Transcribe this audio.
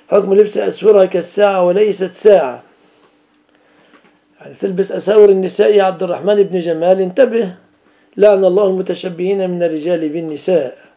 حكم لبس أسورها كالساعة وليست ساعة. يعني تلبس أساور النساء يا عبد الرحمن بن جمال انتبه، لعن الله المتشبهين من الرجال بالنساء.